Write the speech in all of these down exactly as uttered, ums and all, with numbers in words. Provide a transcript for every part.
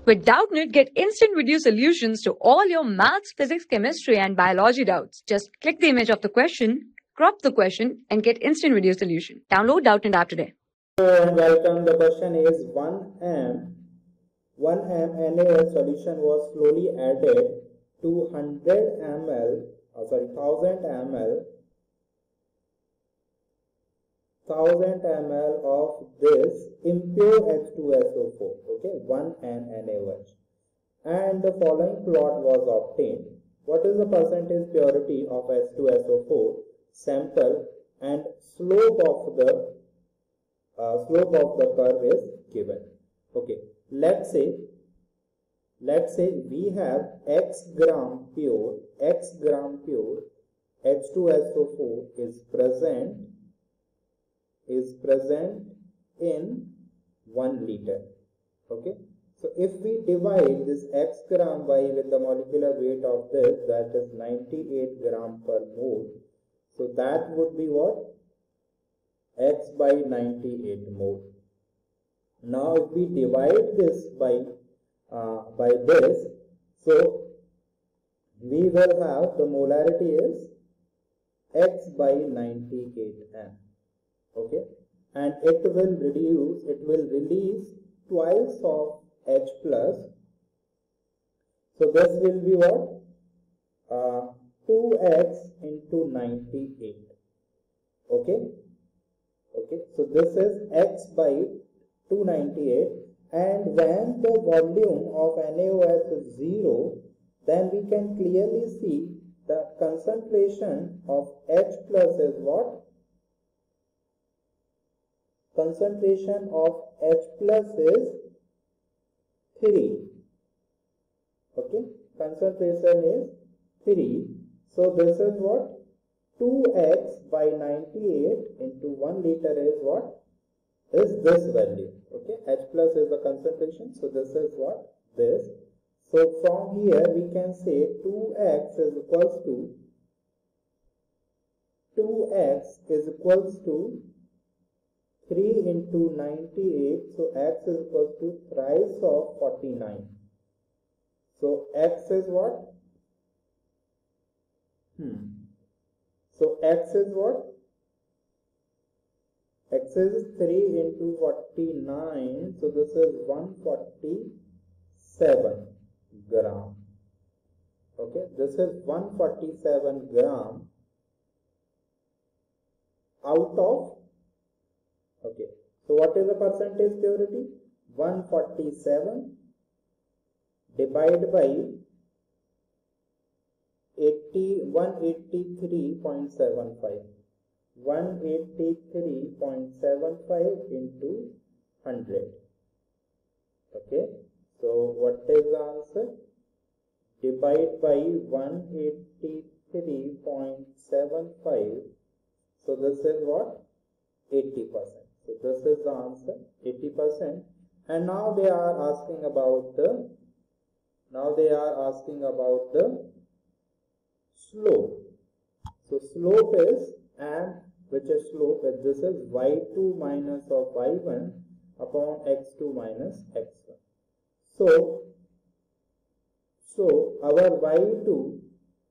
With Doubtnut, get instant video solutions to all your maths, physics, chemistry, and biology doubts. Just click the image of the question, crop the question, and get instant video solution. Download Doubtnut app today. Hello and welcome. The question is one amp. one amp N A S solution was slowly added to one hundred milliliters, oh sorry, one thousand milliliters, one thousand milliliters of this impure H two S O four, okay, one N A O H, and the following plot was obtained. What is the percentage purity of H two S O four sample and slope of the uh, slope of the curve is given. Okay, let's say let's say we have X gram pure X gram pure H two S O four is present is present in one liter. Okay, so if we divide this X gram by with the molecular weight of this, that is ninety-eight gram per mole, so that would be what? X by ninety-eight mole. Now if we divide this by uh, by this, so we will have the molarity is X by ninety-eight m. Okay, and it will reduce, it will release twice of H plus. So this will be what? Uh, two X into ninety-eight. Okay, okay. So this is X by two hundred ninety-eight, and when the volume of N A O H is zero, then we can clearly see the concentration of H plus is what? Concentration of H plus is three. Okay, concentration is three. So this is what? two X by ninety-eight into one liter is what? Is this value. Okay, H plus is the concentration, so this is what? This. So from here we can say two X is equals to two X is equals to three into ninety-eight, so X is equals to thrice of forty-nine. So X is what? Hmm. So X is what? X is three into forty-nine, so this is one hundred forty-seven gram. Okay, this is one hundred forty-seven gram out of. Okay, so what is the percentage purity? one hundred forty-seven divided by eighty, one hundred eighty-three point seven five. one hundred eighty-three point seven five into one hundred. Okay, so what is the answer? Divide by one hundred eighty-three point seven five. So this is what? eighty percent. So this is the answer, eighty percent. And now they are asking about the now they are asking about the slope. So slope is amp, which is slope, and this is y two minus of y one upon x two minus x one. So so our y two,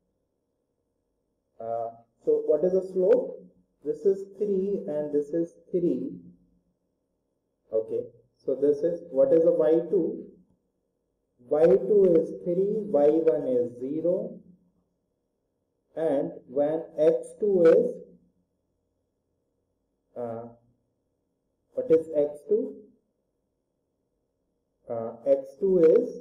uh, so what is the slope? This is three and this is three. Okay, so this is, what is the y two? y two is three, y one is zero, and when x two is, uh, what is x two? Uh, x two is,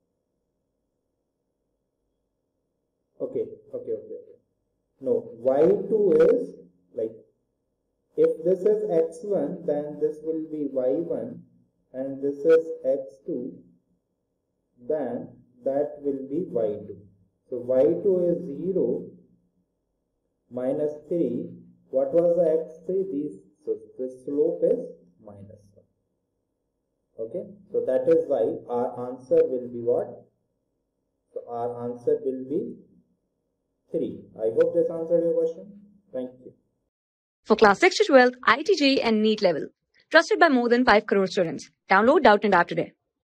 okay, okay, okay, okay. No, y two is, like, if this is x one, then this will be y one, and this is x two, then that will be y two. So y two is zero minus three. What was the x three? These, so the slope is minus one. Okay, so that is why our answer will be what? So our answer will be three. I hope this answered your question. Thank you. For class six to twelve, I I T J E E and NEET level. Trusted by more than five crore students. Download Doubtnut app today.